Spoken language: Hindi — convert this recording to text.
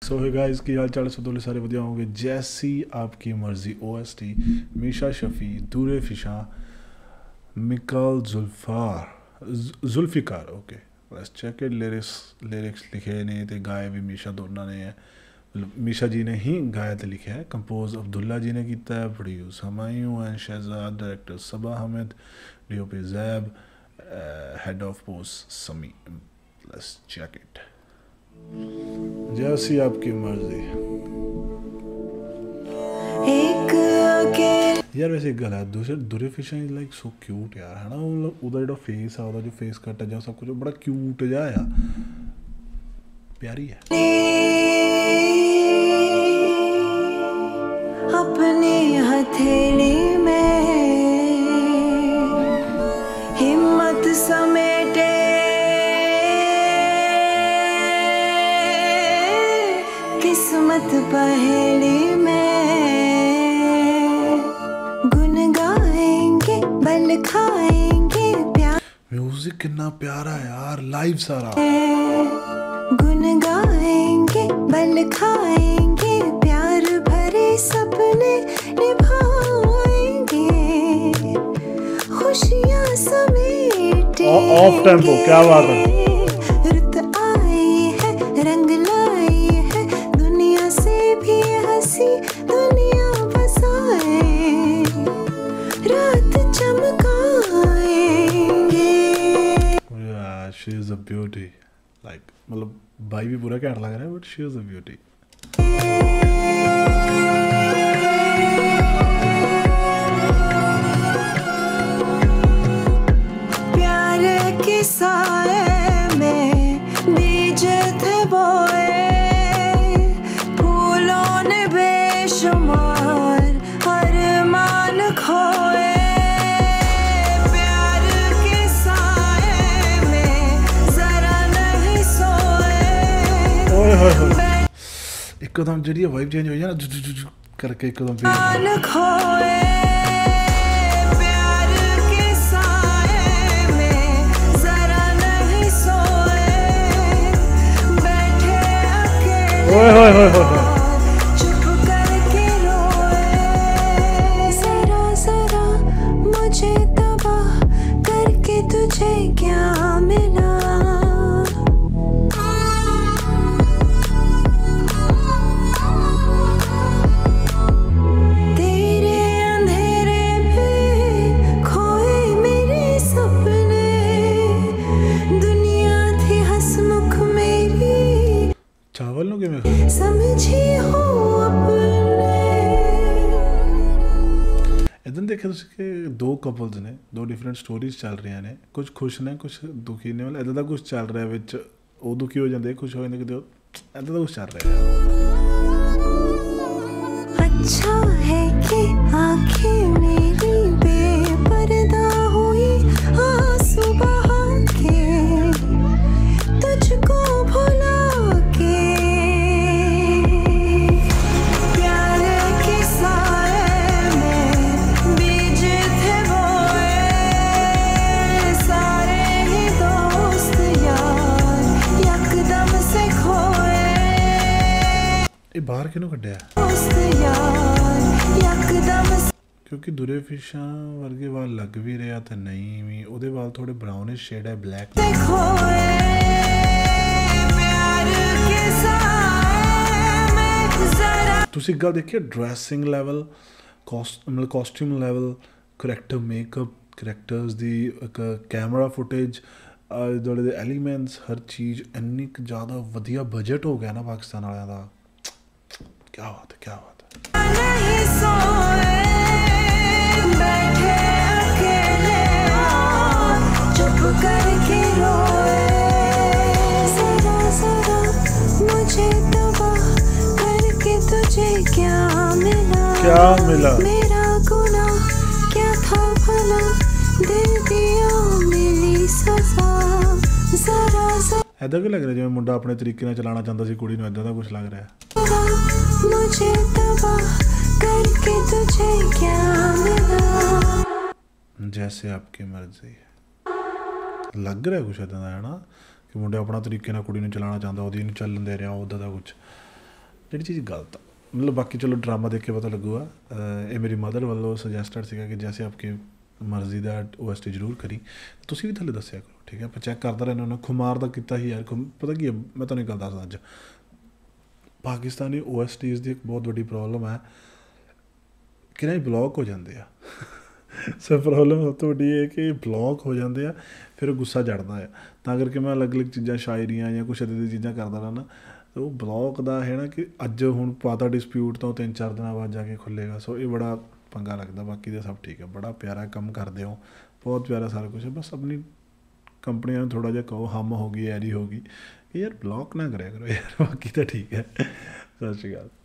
सो है गाइस की हाल चाल सब सारे बढ़िया होंगे जैसी आपकी मर्जी OST Meesha Shafi Dure Fisha Mikaal Zulfiqar okay let's check it lyrics लिखे ने ते गाए भी मीशा दोनों ने है मीशा जी ने ही गाया तो लिखे है कंपोज अब्दुल्ला जी ने किया है produce Humayun and Shahzad director Saba Ahmed DOP Zaib head of post Sami let's check it जैसी आपकी मर्जी यार वैसे एक गल है दूसरे Dure Fisha is like so cute यार है ना ਉਹਦਾ ਜਿਹੜਾ फेस है ਉਹਦਾ जो फेस कट है जो सब कुछ बड़ा क्यूट जा है प्यारी है अपने हथेली में हिम्मत समेटे किस्मत पहेली में गुन गाएंगे बल खाएंगे प्यार म्यूजिक कितना प्यारा है यार लाइव सारा गुन गाएंगे बल खाएंगे प्यार भरे सपने निभाएंगे खुशियां समेटे ऑफ टेम्पो क्या बात है रुत आई है रंग लाई है दुनिया से भी हंसी दुनिया बसाए रात चमकाएंगे she is a beauty like मतलब भाई भी पूरा कहने लग रहा है but she is a beauty प्यार के साए में बीज थे बोए फूलों ने बेशुमार अरमान खोए प्यार के साए में जरा नहीं सोए एकदम जी वाइब चेंज हो जाए ना करके एकदम अरमान खोए प्यार के साए में जरा नहीं सोए बैठे अकेले चुप करके रोए जरा जरा मुझे तबाह करके तुझे क्या मिला तेरे अंधेरे में खोए मेरे सपने दुनिया थी हंसमुख मेरी चावल नो किवें समझी हो अपने इधर देखे ਤੁਸੀਂ ਕਿ ਦੋ ਕਪਲਸ ਨੇ ਦੋ ਡਿਫਰੈਂਟ ਸਟੋਰੀਜ਼ ਚੱਲ ਰਹੀਆਂ ਨੇ ਕੁਝ ਖੁਸ਼ ਨੇ ਕੁਝ ਦੁਖੀ ਨੇ ਮਤਲਬ ਇਦਾਂ ਦਾ ਕੁਝ ਚੱਲ ਰਿਹਾ ਵਿੱਚ ਉਹ ਦੁਖੀ ਹੋ ਜਾਂਦੇ ਖੁਸ਼ ਹੋ ਜਾਂਦੇ ਕਿਤੇ ਇਦਾਂ ਦਾ ਕੁਝ ਚੱਲ ਰਿਹਾ ਹੈ अच्छा है कि आंखें मेरी बेपर्दा हुई आंसू बहा के तुझको भुला के प्यार के साए में बीज थे बोए सारे ही दोस्त यार यकदम से खोए ਇਹ ਬਾਹਰ ਕਿਹਨੂੰ ਕੱਢਿਆ दोस्त यार यकदम से ਕਿਉਂਕਿ ਦੁਰੇ ਫਿਸ਼ਾਂ ਵਰਗੇ ਵਾਲ ਲੱਗ ਵੀ ਰਿਹਾ ਤੇ ਨਹੀਂ ਵੀ ਉਹਦੇ ਵਾਲ ਥੋੜੇ ਬ੍ਰਾਊਨਿਸ਼ ਸ਼ੇਡ ਹੈ ਬਲੈਕ खोए प्यार के साए में जरा ਤੁਸੀਂ ਇੱਕ ਗੱਲ ਦੇਖੀ ਡਰੈਸਿੰਗ ਲੈਵਲ ਮਤਲਬ costume level character makeup characters ਦੀ ਇੱਕ ਕੈਮਰਾ ਫੁਟੇਜ ਜਿਹੜੇ ਦੇ ਐਲੀਮੈਂਟਸ ਹਰ ਚੀਜ਼ ਇੰਨੀ ਕੁ ਜ਼ਿਆਦਾ ਵਧੀਆ ਬਜਟ ਹੋ ਗਿਆ ਨਾ ਪਾਕਿਸਤਾਨ ਵਾਲਿਆਂ ਦਾ ਕੀ ਬਾਤ ਹੈ ਕੀ ਬਾਤ ਹੈ नहीं सोए बैठे अकेले चुप करके रोए जरा जरा मुझे तबाह करके तुझे क्या मिला मेरा गुनाह क्या था भला दे दिया मिली सजा जरा जरा ਐਦਾਂ ਕਿ ਲੱਗ ਰਿਹਾ ਜਿਵੇਂ ਮੁੰਡਾ ਆਪਣੇ ਤਰੀਕੇ ਨਾਲ ਚਲਾਉਣਾ ਚਾਹੁੰਦਾ ਸੀ ਕੁੜੀ ਨੂੰ ਐਦਾਂ ਦਾ ਕੁਝ ਲੱਗ ਰਿਹਾ मुझे तबाह करके तुझे क्या मिला जैसे आपकी मर्जी लग रहा कुछ इदां दा है ना कि मुंडा अपना तरीके नाल कुड़ी नूं चलाना चाहता ओहदी नूं चलन दे रहा उदा दा कुछ ਜਿਹੜੀ ਚੀਜ਼ ਗਲਤ ਆ ਮਤਲਬ ਬਾਕੀ ਚਲੋ ਡਰਾਮਾ ਦੇਖ ਕੇ ਪਤਾ ਲੱਗੂਗਾ ਇਹ ਮੇਰੀ ਮਦਰ ਵੱਲੋਂ ਸੁਜੈਸਟਡ ਸੀਗਾ ਕਿ ਜੈਸੇ ਆਪਕੀ ਮਰਜ਼ੀ ਦਾ OST ਜ਼ਰੂਰ ਕਰੀ ਤੁਸੀਂ ਵੀ ਥੱਲੇ ਦੱਸਿਆ ਕਰੋ ਠੀਕ ਹੈ ਆਪਾਂ ਚੈੱਕ ਕਰਦਾ ਰਹਿੰਦਾ ਹੁੰਦਾ ਖੁਮਾਰ ਦਾ ਕੀਤਾ ਸੀ ਯਾਰ ਪਤਾ ਕੀ ਹੈ ਮੈਂ ਤੁਹਾਨੂੰ ਇੱਕ ਗੱਲ ਦੱਸਦਾ ਅੱਜ ਪਾਕਿਸਤਾਨੀ OSTs ਦੀ ਇੱਕ ਬਹੁਤ ਵੱਡੀ ਪ੍ਰੋਬਲਮ ਹੈ ਕਿ ਨਾ ਬਲੌਕ ਹੋ ਜਾਂਦੇ ਆ ਸੋ ਪ੍ਰੋਬਲਮ ਸਭ ਤੋਂ ਵੱਡੀ ਇਹ ਕਿ ਬਲੌਕ ਹੋ ਜਾਂਦੇ ਆ ਫਿਰ ਗੁੱਸਾ ਚੜ੍ਹਦਾ ਆ ਤਾਂ ਕਰਕੇ ਮੈਂ ਅਲੱਗ ਅਲੱਗ ਚੀਜ਼ਾਂ ਸ਼ਾਇਰੀਆਂ ਜਾਂ ਕੁਛ ਇੱਦਾਂ ਦੀਆਂ ਚੀਜ਼ਾਂ ਕਰਦਾ ਰਹਿੰਦਾ ਉਹ ਬਲੌਕ ਦਾ ਹੈ ਨਾ ਕਿ ਅੱਜ ਹੁਣ ਪਾਤਾ ਡਿਸਪਿਊਟ ਤੋਂ 3-4 ਦਿਨਾਂ ਬਾਅਦ ਜਾ ਕੇ ਖੁੱਲ੍ਹੇਗਾ ਸੋ ਇਹ ਬੜਾ ਪੰਗਾ ਲੱਗਦਾ ਬਾਕੀ ਤਾਂ ਸਭ ਠੀਕ ਹੈ ਬੜਾ ਪਿਆਰਾ ਕੰਮ ਕਰਦੇ ਹੋ ਬਹੁਤ ਪਿਆਰਾ ਸਾਰਾ ਕੁਛ ਹੈ ਬਸ ਆਪਣੀ ਕੰਪਨੀਆਂ ਨੂੰ ਥੋੜ੍ਹਾ ਜਿਹਾ ਕਹੋ ਹਮ ਹੋ ਗਈ ਐਰੀ ਹੋ ਗਈ ਯਾਰ ਬਲੌਕ ਨਾ ਕਰਿਆ ਕਰੋ ਯਾਰ ਬਾਕੀ ਤਾਂ ਠੀਕ ਹੈ ਸਤਿ ਸ਼੍ਰੀ ਅਕਾਲ